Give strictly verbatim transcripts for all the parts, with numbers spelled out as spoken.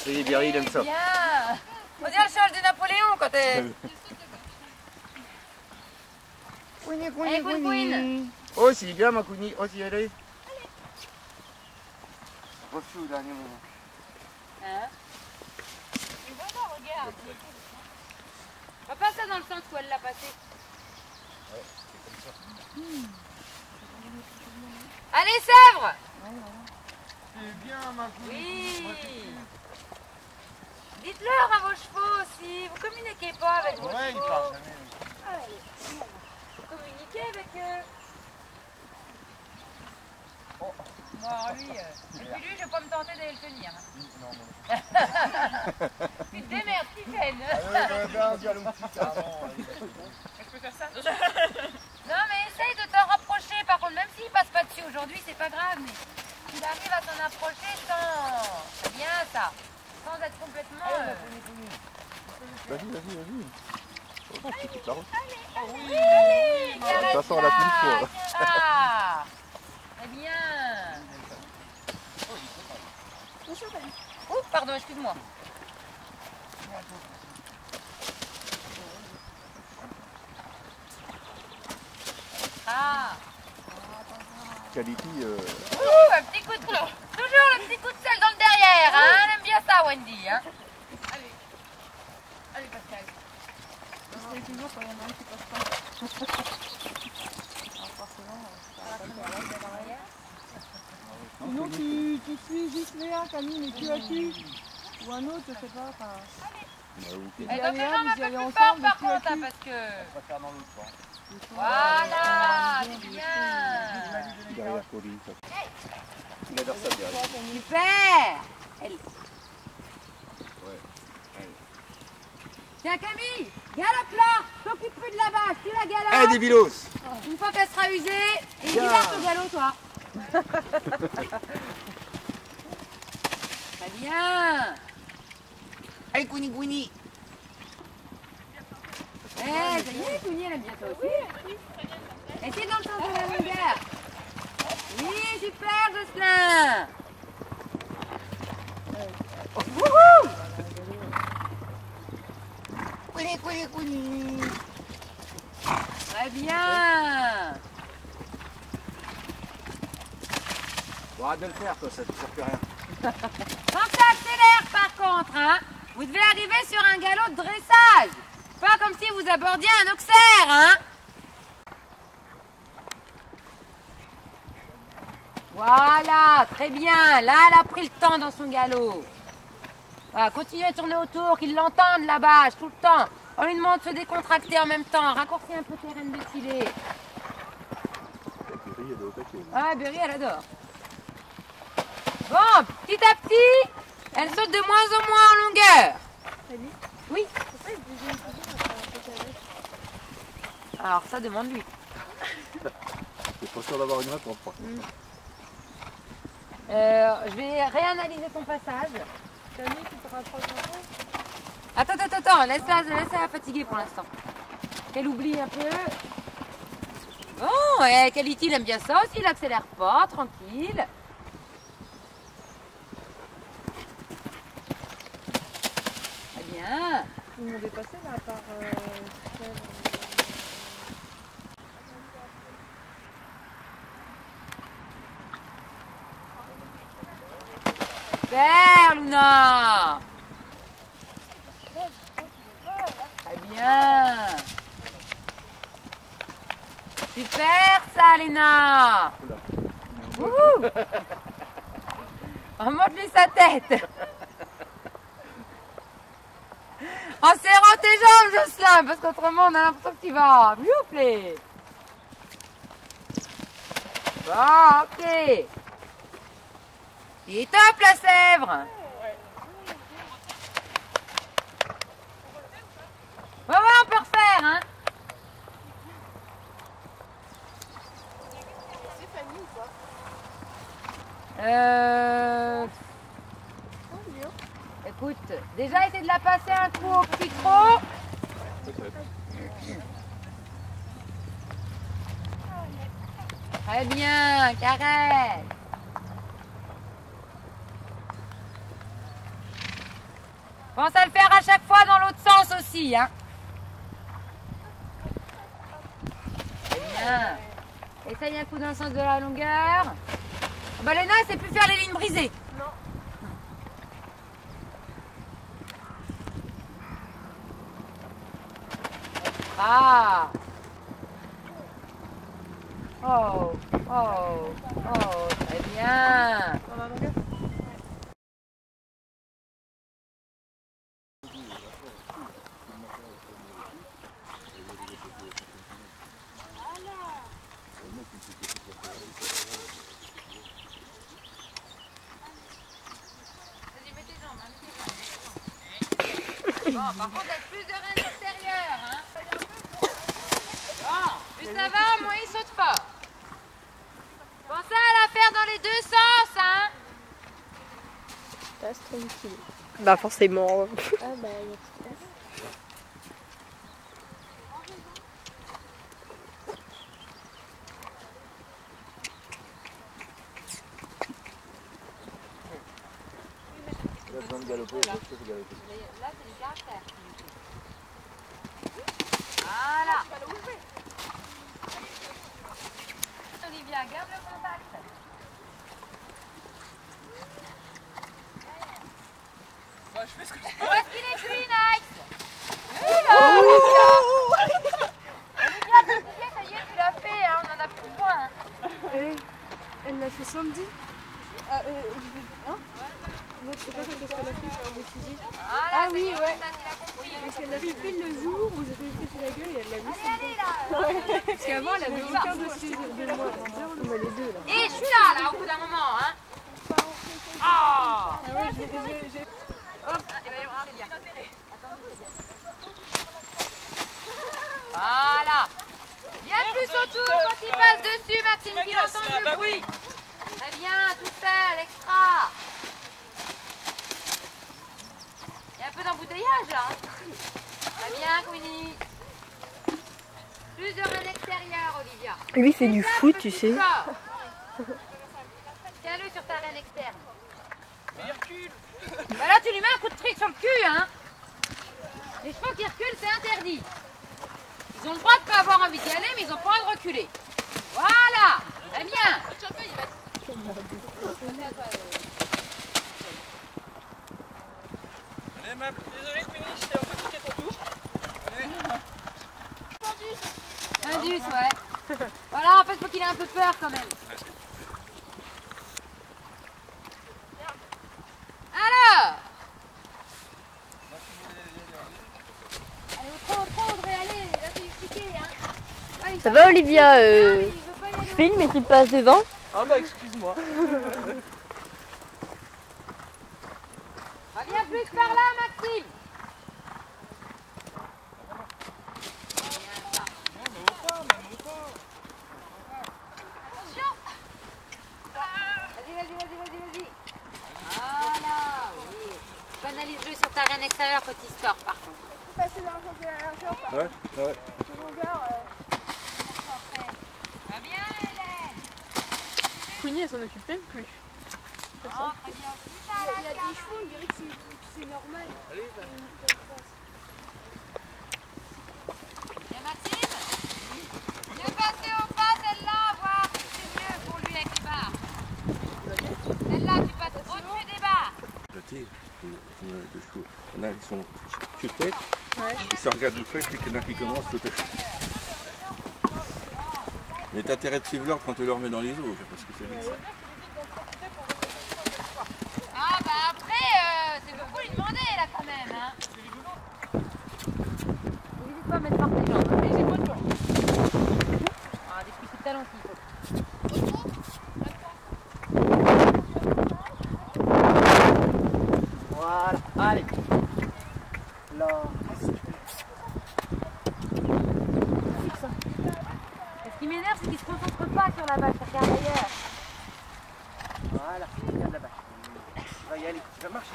Et Berry, il aime ça. Bien. On dirait le cheval de Napoléon quand elle... Couini, Allez, Queen Queen. Oh, c'est bien ma Couini. Oh, si, allez. Refus au dernier moment. Hein? Et voilà, regarde. On va passer dans le sens où elle l'a passé. Ouais, c'est comme ça. Mmh. Allez, Sèvres! C'est bien ma Couini. Oui. Dites-leur à vos chevaux aussi. Vous communiquez pas avec vos ouais, chevaux. Ouais, ils parlent jamais. Vous communiquez avec eux. Oh. Bon, lui, euh, et puis lui, je vais pas me tenter d'aller le tenir. Hein. Non, non. Tu te démerdes, Tiffaine. Allez, bien, bien, le petit carrément. Je peux faire ça? Non, mais essaye de t'en rapprocher. Par contre, même s'il passe pas dessus aujourd'hui, c'est pas grave. Mais il arrive à s'en approcher sans... C'est bien ça. Sans être complètement... Euh... Vas-y, vas-y, vas-y. Oh, c'est toute la route. Allez, allez, oui, de toute façon, on l'a plus fois. Ah, très bien. Oh, pardon, excuse-moi. Ah. Qualité. Euh... Ouh, un petit coup de... Toujours le petit coup de sel dans le derrière, hein. Elle aime bien ça, Wendy, hein. Allez. Allez, Pascal. C'est toujours quand il y en a un qui passe pas. Sinon tu, tu suis juste Léa, Camille, mais tu as-tu ou un autre, je sais pas. Enfin, Et donc les jambes un peu plus fort par contre, hein, parce que... On va faire dans l'autre sens. Voilà, c'est bien. Derrière Colline, ça. Il adore ça derrière. Super. Elle... Ouais. Allez. Tiens Camille, galope là, t'occupe plus de la vache, tu la galopes. Allez, des bilos. Une fois qu'elle sera usée, et il Bien. va au galop toi. Très bien. Allez, Couini, Couini. Eh, ça y est, Couini, elle aime bien ça aussi. Et c'est dans le sens de la longueur. Oui, super, Jocelyn. Wouhou. Couini, Couini, Couini. Très bien. Bon, arrête de le faire, toi, ça ne sert plus à rien. Quand ça accélère par contre, hein, vous devez arriver sur un galop de dressage. Pas comme si vous abordiez un auxerre, hein. Voilà, très bien. Là, elle a pris le temps dans son galop. Voilà, continuez à tourner autour, qu'ils l'entendent la vache tout le temps. On lui demande de se décontracter en même temps. Raccourcir un peu tes rênes de filet. Ah, Berry, elle adore. Bon, petit à petit, elle saute de moins en moins en longueur. Oui. Alors ça, demande-lui. C'est pas sûr d'avoir une réponse. Mm. Euh, je vais réanalyser ton passage. Attends, attends, attends, laisse-la laisse la fatiguer pour l'instant. Qu'elle oublie un peu. Bon, et Quality, il aime bien ça aussi, il accélère pas, tranquille. Très bien. ils m'ont dépassé là, à part... Euh, Super, Luna. Très bien. Super, ça, Léna. Wouhou. Remonte-lui sa tête. En serrant tes jambes, Jocelyn, parce qu'autrement, on a l'impression que tu vas mieux. Bon, ok. Il est top, la Sèvre. Ouais, ouais, on peut refaire, hein. c'est Fanny ou pas? Euh... Écoute, déjà essayer de la passer un coup au petit trot. Très bien, caresse. Pense à le faire à chaque fois dans l'autre sens aussi, hein. Bien. Essaye un coup dans le sens de la longueur. Oh bah Léna, elle sait plus faire les lignes brisées. Non. Ah. Oh, oh, oh, très bien. Dans la longueur. Bon, par contre, avec plus de reins extérieurs, hein. Bon, plus ça va, moins il saute fort. Pensez à la faire dans les deux sens, hein. Reste tranquille. Bah forcément. Ah bah il y a tout ça. Là, besoin de galoper, là, je peux galoper. Là, c'est le caractère. Voilà. Olivia, garde le contact. Bah, je fais ce que je fais. Où est-ce qu'il est plus, Nice? Oula, Olivia. Olivia, Olivia, ça y est, tu l'as fait, hein. On en a plus besoin. Hein. Elle, elle l'a fait samedi. Ah, euh, hein Moi, je sais pas qu'est-ce qu'elle a fait sur le fusil. Voilà, Ah ça oui, y est, ouais. ça, tu l'as compris. Parce qu'elle l'a fait pile le jour où j'avais fait sur la gueule et elle l'a vu. Allez, allez, là. Parce qu'avant, elle avait aucun dessus de moi. On a les deux là. Et je suis là, là, au bout d'un moment, hein. Ah. Ah ouais, j'ai. j'ai- j'ai- Hop, et ben, c'est bien. Voilà. Bien plus autour quand il passe dessus, Martine, qu'il entende le bruit. Très bien, tout seul, extra. Il y a un peu d'embouteillage là. Hein. Très bien, Queenie. Plus de reins extérieur, Olivia. Lui c'est du ça, foot, petit tu sais. corps. Tiens-le sur ta reine externe. Il recule. Bah là, tu lui mets un coup de trick sur le cul, hein. Les chevaux qui reculent, c'est interdit. Ils ont le droit de pas avoir envie d'y aller, mais ils ont pas le droit de reculer. Voilà. Très bien. Allez, Map. Désolé, Queenie, je t'ai un peu piqué ton tour. Allez. Indus, ouais. Voilà, en fait, faut qu'il ait un peu peur quand même. Alors. Allez, trop, trop, Audrey, allez, là, c'est expliqué, hein. Ouais, il Ça va Olivia Ah, euh, mais il veut pas y aller. Je filme et tu passes devant. Ah bah, excuse-moi. Reviens plus par là, Maxime. Attention. Vas-y, vas-y, vas-y, vas-y, vas-y. Voilà, oui. Banalise-le sur ta reine extérieure, petit score, par contre. Passer dans le sens de la largeur, par Ouais, ouais. la longueur. euh, Va bien, Hélène. Queenie, elle s'en occupe même plus. Oh, très bien. Il a des chevaux, on dirait que c'est- que c'est normal. Bien, Maxime. Viens passer au pas, celle-là, voir si c'est mieux pour lui avec les barres. Celle-là, tu passes au-dessus des barres. Jeter, euh, de chevaux. Il y en a qui sont chutés, ils se regardent du fait, puis qu'il y en a qui commencent tout à fait. Mais t'as intérêt de suivre l'ordre quand tu le remets dans les eaux, parce que c'est vite ça. Ah bah après, euh, c'est beaucoup lui demander là quand même. Hein. N'hésite pas à mettre par tes jambes. Et j'ai pas de jambes. Ah, des petits coups de talon s'il faut. Voilà, allez. Là. Ce qui m'énerve, c'est qu'il se concentre pas sur la vache, il regarde ailleurs. Voilà, regarde là-bas. Tu vas y aller, tu vas marcher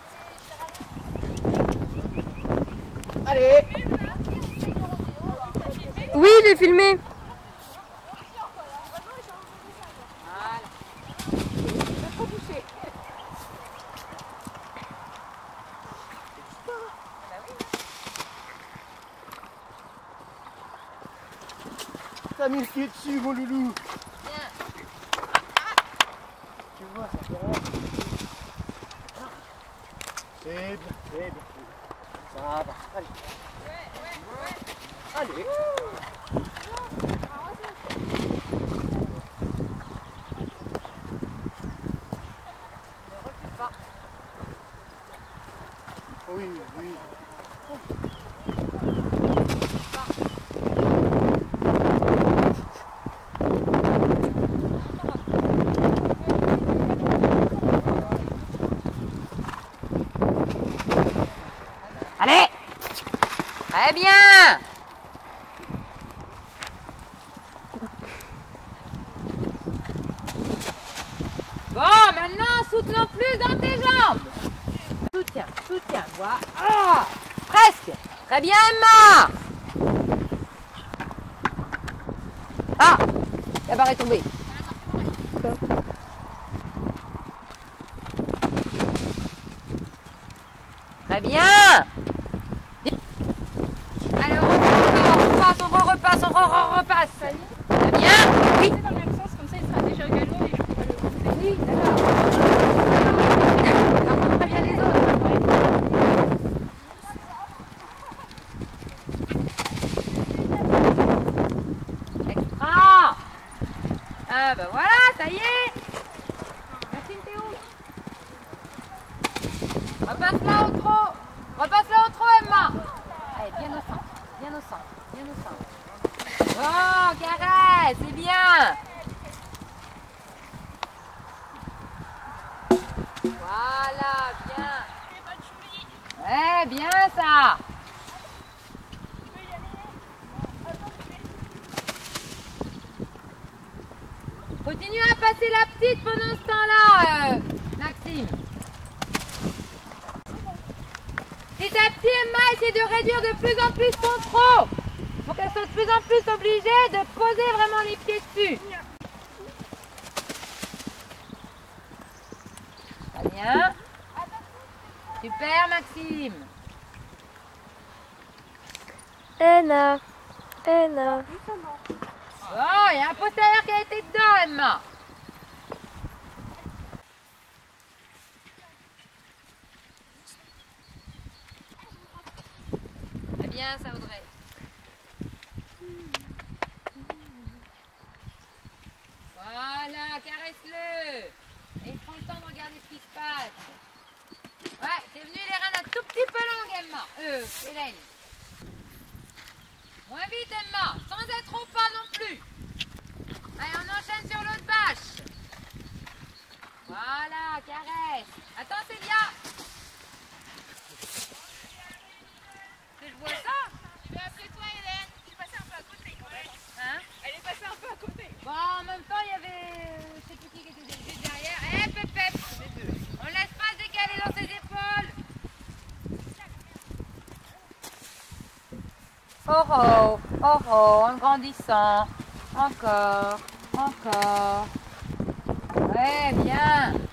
dessus. Allez. Allez. Oui, il est filmé. pas mis le pied dessus, mon loulou. Bien. Tu vois, ça fait rien. C'est bien, c'est bien. Ça va, allez. Allez. Oui, oui. Allez. Très bien. Bon, maintenant, soutenons plus dans tes jambes. Soutiens, soutiens, voilà. Ah, presque. Très bien, Emma. Ah, la barre est tombée. Très bien. Allez, on repasse, on repasse, on repasse. Très bien. Oui. Dans le même sens, comme ça il sera déjà au galop et je pourrai le repousser. Oui, d'accord. Alors, très bien les autres. Extra. Ah ben voilà, ça y est. Merci Théo. Repasse là au trot. Repasse là au trot, Emma. Allez, bien au centre. Bien au centre. Bien au centre. Oh, caresse, c'est bien. Voilà, bien. Ouais, bien ça. Continue à passer la petite pendant ce temps-là, euh, Maxime. Petit à petit, Emma, essaie de réduire de plus en plus ton trot. Pour qu'elle soit de plus en plus obligée de poser vraiment les pieds dessus. Très bien. Super, Maxime. Anna. Anna. Oh, il y a un postérieur qui a été dedans, Emma. Très bien, ça, Audrey. Voilà, caresse-le. Et prends le temps de regarder ce qui se passe. Ouais, t'es venu les rênes un tout petit peu longues, Emma. Euh, Hélène. Moins vite, Emma, sans être au pas non plus. Allez, on enchaîne sur l'autre bâche. Voilà, caresse. Attends, Célia. Je vois ça. Je vais après toi, Hélène. Je suis passée un peu à côté quand même. Hein? Elle est passée un peu à côté. Bon, en même temps, il y avait... Je sais plus qui était juste derrière. Eh, Pep, Pep. On laisse pas se décaler dans ses épaules. Oh oh, oh oh, en grandissant. Encore, encore. Ouais, bien.